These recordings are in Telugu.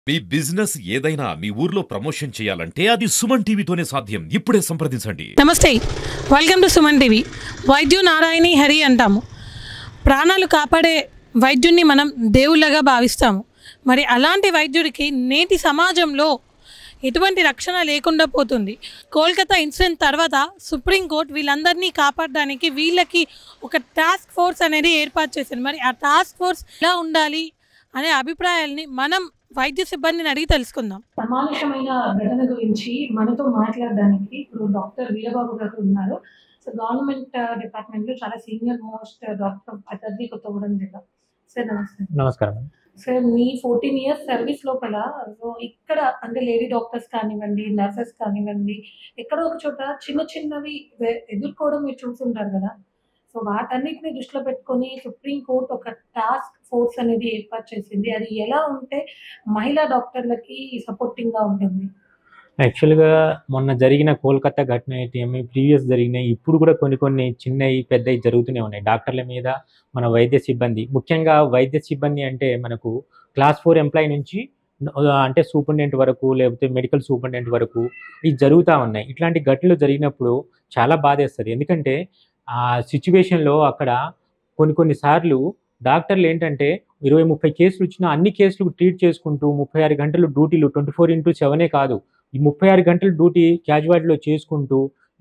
మీ బిజినెస్ ఏదైనా మీ ఊర్లో ప్రమోషన్ చేయాలంటే అది సుమన్ టీవీతోనే సాధ్యం. ఇప్పుడే సంప్రదించండి. నమస్తే, వెల్కమ్ టు సుమన్ టీవీ. వైద్యు నారాయణి హరి అంటాము. ప్రాణాలు కాపాడే వైద్యుడిని మనం దేవుళ్ళగా భావిస్తాము. మరి అలాంటి వైద్యుడికి నేటి సమాజంలో ఎటువంటి రక్షణ లేకుండా పోతుంది. కోల్కతా ఇన్సిడెంట్ తర్వాత సుప్రీంకోర్టు వీళ్ళందరినీ కాపాడడానికి వీళ్ళకి ఒక టాస్క్ ఫోర్స్ అనేది ఏర్పాటు చేసింది. మరి ఆ టాస్క్ ఫోర్స్ ఎలా ఉండాలి అనే అభిప్రాయాల్ని మనం వైద్య సిబ్బందిని అడిగి తెలుసుకుందాం. సమావేశమైన ఘటన గురించి మనతో మాట్లాడడానికి ఇప్పుడు డాక్టర్ వీరబాబు గారు ఉన్నారు. సో గవర్నమెంట్ డిపార్ట్మెంట్లో చాలా సీనియర్ మోస్ట్ డాక్టర్ అతడి కొత్తగూడెం జిల్లా. సార్ నమస్తే. నమస్కారం సార్, మీ 14 ఇయర్స్ సర్వీస్ లోపల సో ఇక్కడ అంటే లేడీ డాక్టర్స్ కానివ్వండి, నర్సెస్ కానివ్వండి, ఎక్కడో ఒక చోట చిన్న చిన్నవి ఎదుర్కోవడం మీరు చూసుంటారు కదా. సో వాటన్నిటిని దృష్టిలో పెట్టుకొని సుప్రీంకోర్టు ఒక టాస్క్ ఫోర్స్ అనేది ఏర్పాటు చేసింది. అది ఎలా ఉంటే మహిళా డాక్టర్లకి సపోర్టింగ్గా ఉంటుంది? యాక్చువల్‌గా మొన్న జరిగిన కోల్‌కతా ఘటన అయితేమి, ప్రీవియస్ జరిగినాయి, ఇప్పుడు కూడా కొన్ని చిన్నయి, పెద్దయి జరుగుతూనే ఉన్నాయి. డాక్టర్ల మీద, మన వైద్య సిబ్బంది, ముఖ్యంగా వైద్య సిబ్బంది అంటే మనకు క్లాస్ 4 ఎంప్లాయీ నుంచి అంటే సూపరింటెండెంట్ వరకు, లేకపోతే మెడికల్ సూపరింటెండెంట్ వరకు ఇవి జరుగుతూ ఉన్నాయి. ఇట్లాంటి ఘటనలు జరిగినప్పుడు చాలా బాధేస్తది. ఎందుకంటే ఆ సిట్యుయేషన్‌లో అక్కడ కొన్ని సార్లు డాక్టర్లు ఏంటంటే 20, 30 కేసులు వచ్చినా అన్ని కేసులు ట్రీట్ చేసుకుంటూ 36 గంటలు డ్యూటీలు 24/7 కాదు. ఈ 36 గంటలు డ్యూటీ క్యాజువాలిటీలో చేసుకుంటూ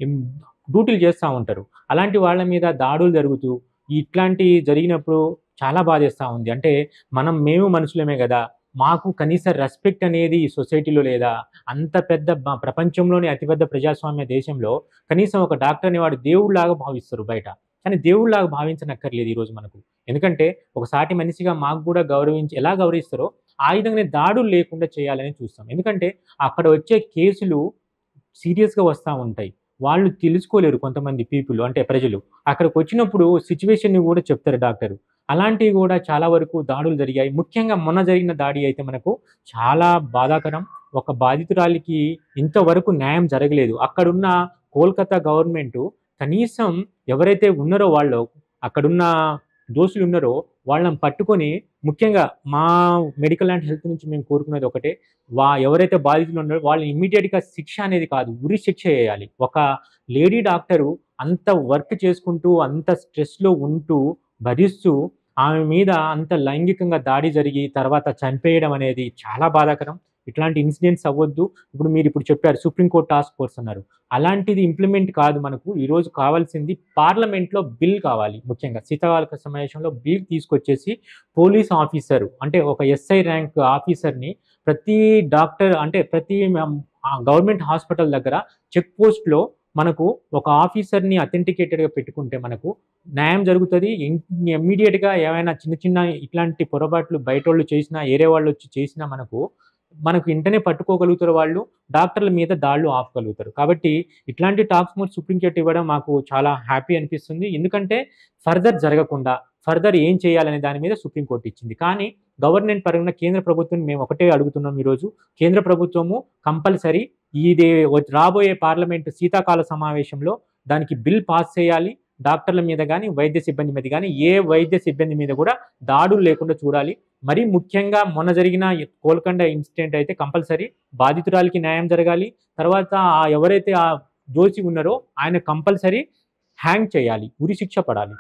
డ్యూటీలు చేస్తూ ఉంటారు. అలాంటి వాళ్ళ మీద దాడులు జరుగుతూ ఇట్లాంటి జరిగినప్పుడు చాలా బాధేస్తూ ఉంది. అంటే మేము మనుషులమే కదా, మాకు కనీస రెస్పెక్ట్ అనేది ఈ సొసైటీలో లేదా? అంత పెద్ద ప్రపంచంలోని అతిపెద్ద ప్రజాస్వామ్య దేశంలో కనీసం ఒక డాక్టర్ అనేవాడు దేవుడిలాగా భావిస్తారు బయట. కానీ దేవుడిలాగా భావించనక్కర్లేదు ఈరోజు మనకు. ఎందుకంటే ఒక సాటి మనిషిగా మాకు కూడా ఎలా గౌరవిస్తారో ఆ విధంగానే దాడులు లేకుండా చేయాలని చూస్తాం. ఎందుకంటే అక్కడ వచ్చే కేసులు సీరియస్‌గా వస్తూ ఉంటాయి. వాళ్ళు తెలుసుకోలేరు కొంతమంది పీపుల్, అంటే ప్రజలు. అక్కడికి వచ్చినప్పుడు సిట్యుయేషన్‌ని కూడా చెప్తారు డాక్టరు. అలాంటివి కూడా చాలా వరకు దాడులు జరిగాయి. ముఖ్యంగా మొన్న జరిగిన దాడి అయితే మనకు చాలా బాధాకరం. ఒక బాధితురాలికి ఇంతవరకు న్యాయం జరగలేదు. అక్కడున్న కోల్‌కతా గవర్నమెంటు కనీసం ఎవరైతే ఉన్నారో అక్కడున్న దోషులు ఉన్నారో వాళ్ళని పట్టుకొని, ముఖ్యంగా మా మెడికల్ అండ్ హెల్త్ నుంచి మేము కోరుకునేది ఒకటే, ఎవరైతే బాధితులు ఉన్నారో వాళ్ళని ఇమ్మీడియట్‌గా శిక్ష అనేది కాదు, ఉరి శిక్ష చేయాలి. ఒక లేడీ డాక్టరు అంత వర్క్ చేసుకుంటూ, అంత స్ట్రెస్‌లో ఉంటూ, భరిస్తూ ఆమె మీద అంత లైంగికంగా దాడి జరిగి తర్వాత చంపేయడం అనేది చాలా బాధాకరం. ఇట్లాంటి ఇన్సిడెంట్స్ అవ్వద్దు. ఇప్పుడు చెప్పారు సుప్రీంకోర్టు టాస్క్ ఫోర్స్ అన్నారు. అలాంటిది ఇంప్లిమెంట్ కాదు మనకు. ఈరోజు కావాల్సింది పార్లమెంట్‌లో బిల్ కావాలి. ముఖ్యంగా శీతాకాల సమావేశంలో బిల్ తీసుకొచ్చేసి పోలీస్ ఆఫీసరు, అంటే ఒక ఎస్ఐ ర్యాంక్ ఆఫీసర్‌ని ప్రతి డాక్టర్, అంటే ప్రతి గవర్నమెంట్ హాస్పిటల్ దగ్గర చెక్ పోస్ట్‌లో మనకు ఒక ఆఫీసర్‌ని అథెంటికేటెడ్‌గా పెట్టుకుంటే మనకు న్యాయం జరుగుతది. ఇమ్మీడియేట్‌గా ఏమైనా చిన్న ఇట్లాంటి పొరపాట్లు బయటోళ్ళు చేసినా, ఏరే వాళ్ళొచ్చి చేసినా మనకు వెంటనే పట్టుకోగలుగుతారు వాళ్ళు. డాక్టర్ల మీద దాడులు ఆపగలుగుతారు. కాబట్టి ఇట్లాంటి టాస్క్ ఫోర్స్ సుప్రీంకోర్టు ఇవ్వడం మాకు చాలా హ్యాపీ అనిపిస్తుంది. ఎందుకంటే ఫర్దర్ జరగకుండా, ఫర్దర్ ఏం చేయాలనే దాని మీద సుప్రీంకోర్టు ఇచ్చింది. కానీ గవర్నమెంట్ పరంగా కేంద్ర ప్రభుత్వం మేము ఒకటే అడుగుతున్నాం ఈరోజు. కేంద్ర ప్రభుత్వము కంపల్సరీ ఇది రాబోయే పార్లమెంటు శీతాకాల సమావేశంలో దానికి బిల్ పాస్ చేయాలి. డాక్టర్ల మీద కానీ, వైద్య సిబ్బంది మీద కానీ, ఏ వైద్య సిబ్బంది మీద కూడా దాడులు లేకుండా చూడాలి. మరీ ముఖ్యంగా మొన్న జరిగిన కోల్‌కొండ ఇన్సిడెంట్ అయితే కంపల్సరీ బాధితురాలికి న్యాయం జరగాలి. తర్వాత ఎవరైతే ఆ దోషి ఉన్నారో ఆయన కంపల్సరీ హ్యాంగ్ చేయాలి, ఉరి శిక్ష పడాలి.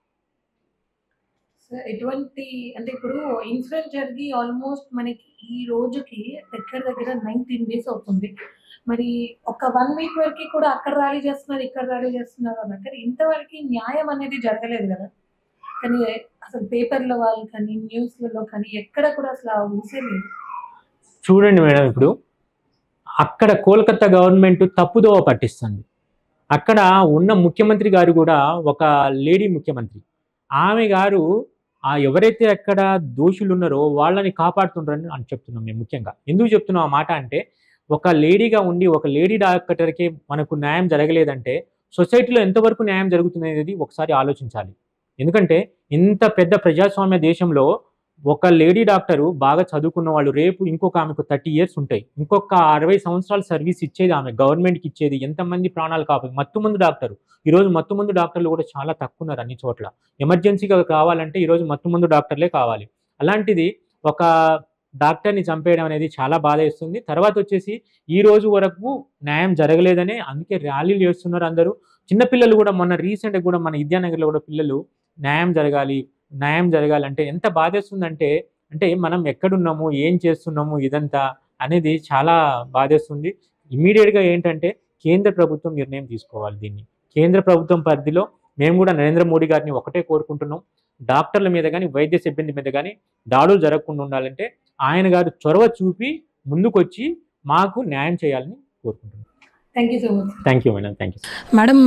ఎటువంటి అంటే ఇప్పుడు ఇన్సిడెంట్ జరిగి ఆల్మోస్ట్ మనకి ఈ రోజుకి దగ్గర 19 డేస్ అవుతుంది. మరి ఒక 1 వీక్ వరకు కూడా అక్కడ ర్యాలీ చేస్తున్నారు, ఇక్కడ ర్యాలీ చేస్తున్నారు అన్నారు. కానీ ఇంతవరకు న్యాయం అనేది జరగలేదు కదా. కానీ అసలు పేపర్‌లో వాళ్ళు కానీ, న్యూస్‌లలో కానీ ఎక్కడ కూడా అసలు ఆ ఊసే లేదు. చూడండి మేడం, ఇప్పుడు అక్కడ కోల్‌కతా గవర్నమెంట్ తప్పుదోవ పట్టిస్తుంది. అక్కడ ఉన్న ముఖ్యమంత్రి గారు కూడా ఒక లేడీ ముఖ్యమంత్రి. ఆమె గారు ఎవరైతే అక్కడ దోషులు ఉన్నారో వాళ్ళని కాపాడుతుండ్రని అని చెప్తున్నాం మేము. ముఖ్యంగా ఎందుకు చెప్తున్నాం ఆ మాట అంటే, ఒక లేడీగా ఉండి ఒక లేడీ డాక్టర్‌కి మనకు న్యాయం జరగలేదంటే సొసైటీలో ఎంతవరకు న్యాయం జరుగుతుందనేది ఒకసారి ఆలోచించాలి. ఎందుకంటే ఇంత పెద్ద ప్రజాస్వామ్య దేశంలో ఒక లేడీ డాక్టరు బాగా చదువుకున్న వాళ్ళు, రేపు ఇంకొక ఆమెకు 30 ఇయర్స్ ఉంటాయి, ఇంకొక 60 సంవత్సరాలు సర్వీస్ ఇచ్చేది ఆమె, గవర్నమెంట్‌కి ఇచ్చేది. ఎంతమంది ప్రాణాలు కాపాడు. మత్తుమందు డాక్టరు, ఈరోజు మత్తుమందు డాక్టర్లు కూడా చాలా తక్కువ ఉన్నారు అన్ని చోట్ల. ఎమర్జెన్సీగా కావాలంటే ఈరోజు మత్తుమందు డాక్టర్లే కావాలి. అలాంటిది ఒక డాక్టర్ని చంపేయడం అనేది చాలా బాధేస్తుంది. తర్వాత వచ్చేసి ఈ రోజు వరకు న్యాయం జరగలేదనే అందుకే ర్యాలీలు చేస్తున్నారు అందరూ. చిన్నపిల్లలు కూడా మొన్న రీసెంట్‌గా కూడా మన విద్యానగర్‌లో కూడా పిల్లలు న్యాయం జరగాలి, న్యాయం జరగాలంటే ఎంత బాధేస్తుందంటే, అంటే మనం ఎక్కడున్నాము, ఏం చేస్తున్నాము ఇదంతా అనేది చాలా బాధేస్తుంది. ఇమ్మీడియేట్‌గా ఏంటంటే కేంద్ర ప్రభుత్వం నిర్ణయం తీసుకోవాలి దీన్ని. కేంద్ర ప్రభుత్వం పరిధిలో మేము కూడా నరేంద్ర మోడీ గారిని ఒకటే కోరుకుంటున్నాం. డాక్టర్ల మీద గాని, వైద్య సిబ్బంది మీద గాని దాడులు జరగకుండా ఉండాలంటే ఆయన గారు చొరవ చూపి ముందుకొచ్చి మాకు న్యాయం చేయాలని కోరుకుంటున్నాం. Thank you so much. Thank you madam. Thank you. Madam,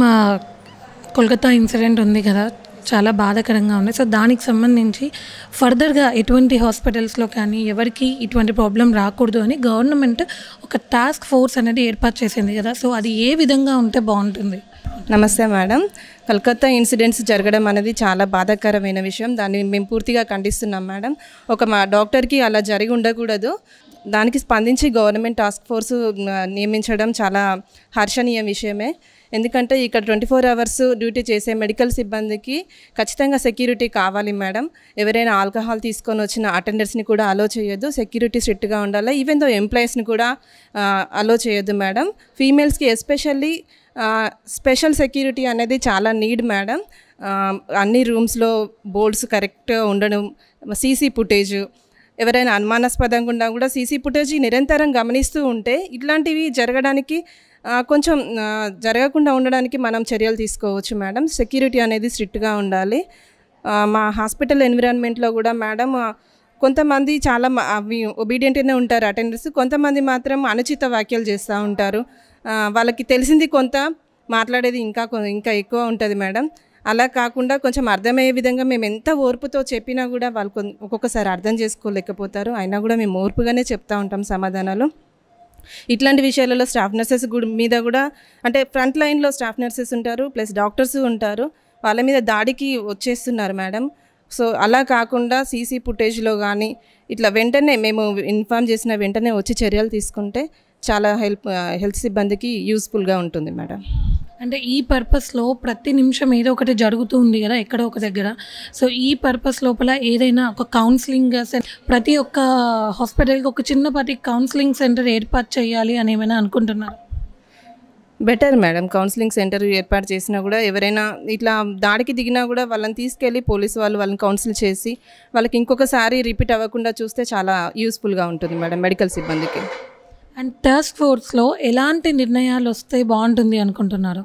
Kolkata incident ఉంది కదా, చాలా బాధాకరంగా ఉంది. సో దానికి సంబంధించి ఫర్దర్గా ఎటువంటి హాస్పిటల్స్లో కానీ ఎవరికి ఇటువంటి ప్రాబ్లం రాకూడదు అని గవర్నమెంట్ ఒక టాస్క్ ఫోర్స్ అనేది ఏర్పాటు చేసింది కదా, సో అది ఏ విధంగా ఉంటే బాగుంటుంది? నమస్తే మేడం. కలకత్తా ఇన్సిడెంట్స్ జరగడం అనేది చాలా బాధాకరమైన విషయం. దాన్ని మేము పూర్తిగా ఖండిస్తున్నాం మేడం. మా డాక్టర్కి అలా జరిగి ఉండకూడదు. దానికి స్పందించి గవర్నమెంట్ టాస్క్ ఫోర్స్ నియమించడం చాలా హర్షణీయ విషయమే. ఎందుకంటే ఇక్కడ 24 అవర్స్ డ్యూటీ చేసే మెడికల్ సిబ్బందికి ఖచ్చితంగా సెక్యూరిటీ కావాలి మేడం. ఎవరైనా ఆల్కహాల్ తీసుకొని వచ్చిన అటెండర్స్ని కూడా అలో చేయొద్దు. సెక్యూరిటీ స్ట్రిక్ట్గా ఉండాలి. ఈవెన్ దో ఎంప్లాయీస్ని కూడా అలో చేయొద్దు మేడం. ఫీమేల్స్కి ఎస్పెషల్లీ స్పెషల్ సెక్యూరిటీ అనేది చాలా నీడ్ మేడం. అన్ని రూమ్స్లో బోర్డ్స్ కరెక్ట్గా ఉండడం, సీసీ ఫుటేజ్ ఎవరైనా అనుమానాస్పదంగా ఉన్నా కూడా సీసీ ఫుటేజ్ నిరంతరం గమనిస్తూ ఉంటే ఇట్లాంటివి జరగడానికి కొంచెం జరగకుండా ఉండడానికి మనం చర్యలు తీసుకోవచ్చు మేడం. సెక్యూరిటీ అనేది స్ట్రిక్ట్గా ఉండాలి. మా హాస్పిటల్ ఎన్విరాన్మెంట్లో కూడా మేడం కొంతమంది చాలా అవి ఒబీడియంట్గానే ఉంటారు అటెండర్స్, కొంతమంది మాత్రం అనుచిత వ్యాఖ్యలు చేస్తూ ఉంటారు. వాళ్ళకి తెలిసింది కొంత, మాట్లాడేది ఇంకా ఎక్కువ ఉంటుంది మేడం. అలా కాకుండా కొంచెం అర్థమయ్యే విధంగా మేము ఎంత ఓర్పుతో చెప్పినా కూడా వాళ్ళు ఒక్కొక్కసారి అర్థం చేసుకోలేకపోతారు. అయినా కూడా మేము ఓర్పుగానే చెప్తూ ఉంటాం సమాధానాలు. ఇట్లాంటి విషయాలలో స్టాఫ్ నర్సెస్ మీద కూడా, అంటే ఫ్రంట్ లైన్లో స్టాఫ్ నర్సెస్ ఉంటారు, ప్లస్ డాక్టర్స్ ఉంటారు, వాళ్ళ మీద దాడికి వచ్చేస్తున్నారు మేడం. సో అలా కాకుండా సీసీ ఫుటేజ్లో కానీ ఇట్లా వెంటనే మేము ఇన్ఫార్మ్ చేసిన వెంటనే వచ్చి చర్యలు తీసుకుంటే చాలా హెల్త్ సిబ్బందికి యూస్ఫుల్గా ఉంటుంది మేడం. అంటే ఈ పర్పస్లో ప్రతి నిమిషం ఏదో ఒకటి జరుగుతూ ఉంది కదా ఎక్కడో ఒక దగ్గర. సో ఈ పర్పస్ లోపల ఏదైనా ఒక కౌన్సిలింగ్ ప్రతి ఒక్క హాస్పిటల్కి ఒక చిన్నపాటి కౌన్సిలింగ్ సెంటర్ ఏర్పాటు చేయాలి అని ఏమైనా అనుకుంటున్నారు? Better madam. కౌన్సిలింగ్ సెంటర్ ఏర్పాటు చేసినా కూడా ఎవరైనా ఇట్లా దాడికి దిగినా కూడా వాళ్ళని తీసుకెళ్ళి పోలీసు వాళ్ళని కౌన్సిల్ చేసి వాళ్ళకి ఇంకొకసారి రిపీట్ అవ్వకుండా చూస్తే చాలా యూస్ఫుల్గా ఉంటుంది మేడం మెడికల్ సిబ్బందికి. అండ్ టాస్క్ ఫోర్స్లో ఎలాంటి నిర్ణయాలు వస్తే బాగుంటుంది అనుకుంటున్నారు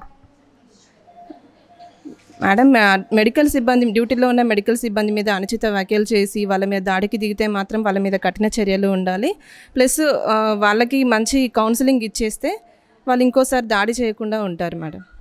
మేడం? మెడికల్ సిబ్బంది, డ్యూటీలో ఉన్న మెడికల్ సిబ్బంది మీద అనుచిత వ్యాఖ్యలు చేసి వాళ్ళ మీద దాడికి దిగితే మాత్రం వాళ్ళ మీద కఠిన చర్యలు ఉండాలి. ప్లస్ వాళ్ళకి మంచి కౌన్సిలింగ్ ఇచ్చేస్తే వాళ్ళు ఇంకోసారి దాడి చేయకుండా ఉంటారు మేడం.